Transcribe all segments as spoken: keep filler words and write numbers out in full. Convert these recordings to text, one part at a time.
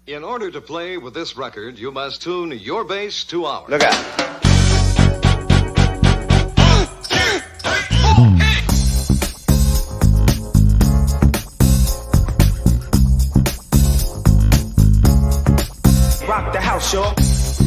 In order to play with this record, you must tune your bass to ours. Look out. Rock the house, y'all.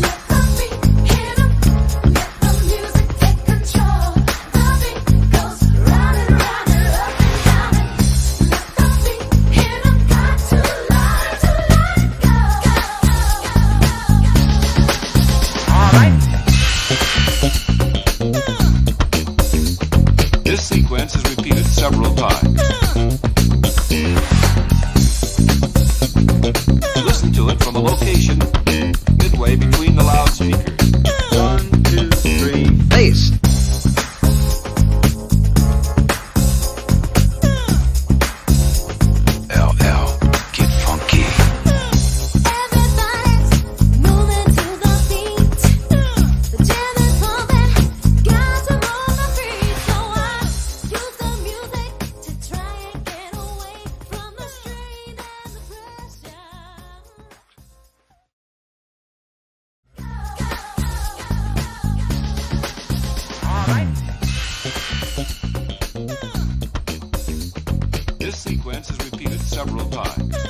This sequence is repeated several times. Listen to it from a location midway between the loudspeakers. One, two, three, bass. L L, get funky. This sequence is repeated several times.